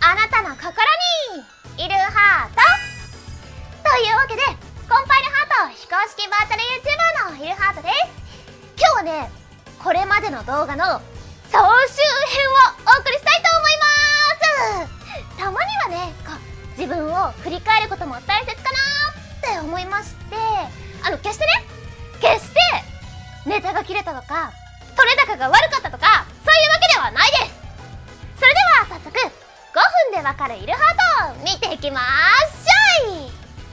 あなたの心にいるハートというわけで、コンパイルハート非公式バーチャル YouTuber のいるハートです。今日はね、これまでの動画の総集編をお送りしたいと思います。たまにはね、自分を振り返ることも大切かなって思いまして、決してネタが切れたとか取れ高が悪かったとか、そういうわけではないです。それでは早速5分でわかるいるハートを見ていきましょい。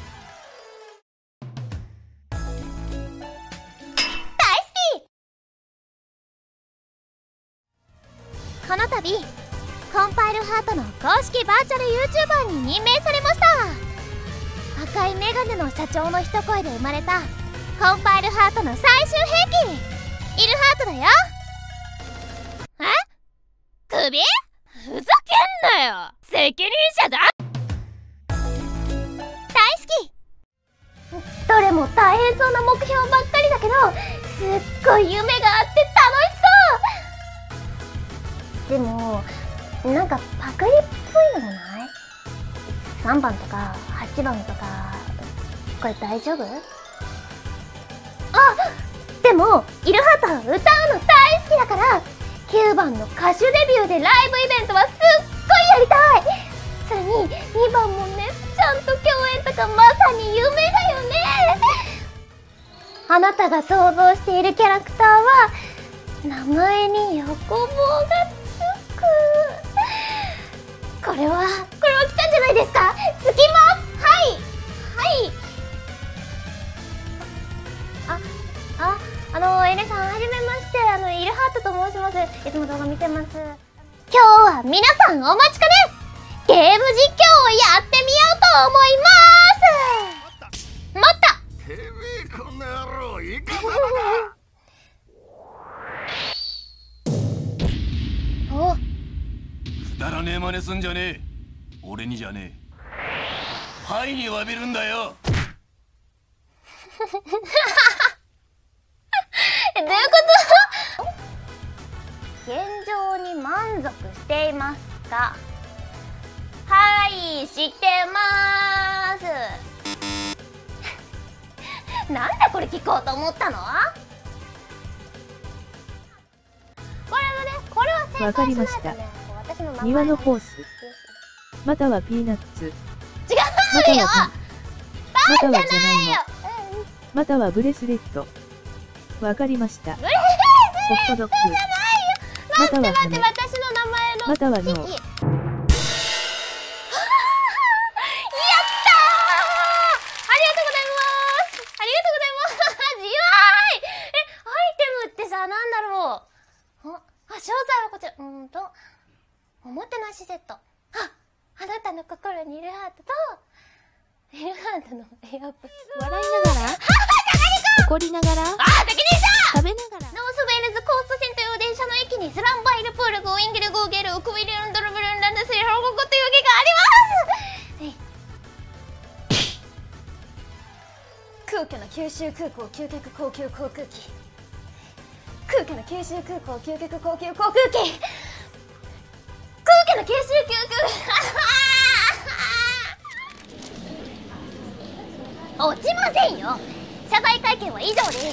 この度コンパイルハートの公式バーチャル YouTuber に任命されました。赤いメガネの社長の一声で生まれたコンパイルハートの最終兵器いるハートだよ。首？ふざけんなよ、責任者だ。大好き。どれも大変そうな目標ばっかりだけど、すっごい夢があって楽しそう。でもなんかパクリっぽいのもない？ 3 番とか8番とか、これ大丈夫？でもいるハート歌うの大好きだから、9番の歌手デビューでライブイベントはすっごいやりたい。それに2番もね、ちゃんと共演とかまさに夢だよね。あなたが想像しているキャラクターは名前に横棒がつく。これは来たんじゃないですか。つきます。エレさん、はじめまして。イルハートと申します。いつも動画見てます。今日は皆さんお待ちかね、ゲーム実況をやってみようと思います。待った。てめえこの野郎、いいかお、 くだらねえ真似すんじゃねえ。俺にじゃねえ。はいに詫びるんだよ。 どういうこと？現状に満足していますか？はい、してまーす。なんでこれ聞こうと思ったの？これは正わかりました。庭のホース、またはピーナッツ、 違うよ。 またはじゃないの、またはブレスレット。わかりました。ホットドッグ、または羽、 私の名前のまたは脳。 やったー！アイテムってさ、なんだろう。詳細はこちら。おもてなしセット。あなたの心にいるハートと、いるハートのエアプ。 笑いながら怒りながら責任者食べながら。 ノースウェールズコースト線という電車の駅にスランバイルプールグウインゲルゴーゲルウクウィルンドルブルンランドスリロゴゴという駅があります。空虚な九州空港究極高級航空機。空虚な九州空港究極高級航空機。空虚な九州落ちませんよ。謝罪会見は以上です。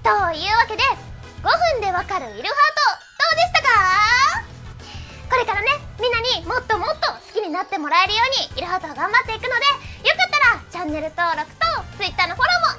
というわけで5分でわかるイルハートどうでしたか？これからねみんなにもっともっと好きになってもらえるようにイルハートは頑張っていくので、よかったらチャンネル登録と Twitter のフォローも